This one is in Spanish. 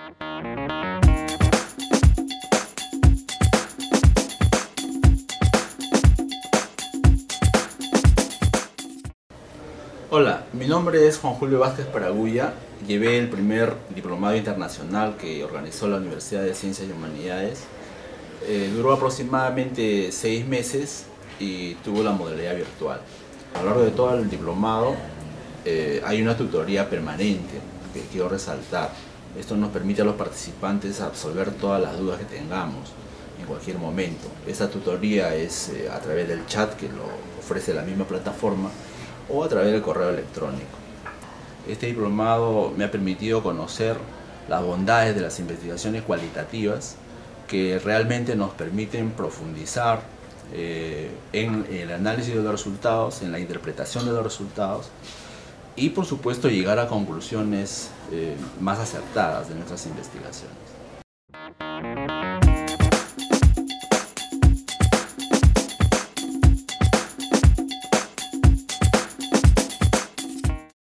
Hola, mi nombre es Juan Julio Vázquez Paraguya. Llevé el primer diplomado internacional que organizó la Universidad de Ciencias y Humanidades. Duró aproximadamente 6 meses y tuvo la modalidad virtual. A lo largo de todo el diplomado hay una tutoría permanente que quiero resaltar. Esto nos permite a los participantes absolver todas las dudas que tengamos en cualquier momento. Esta tutoría es a través del chat que lo ofrece la misma plataforma o a través del correo electrónico. Este diplomado me ha permitido conocer las bondades de las investigaciones cualitativas que realmente nos permiten profundizar en el análisis de los resultados, en la interpretación de los resultados y por supuesto llegar a conclusiones más acertadas de nuestras investigaciones.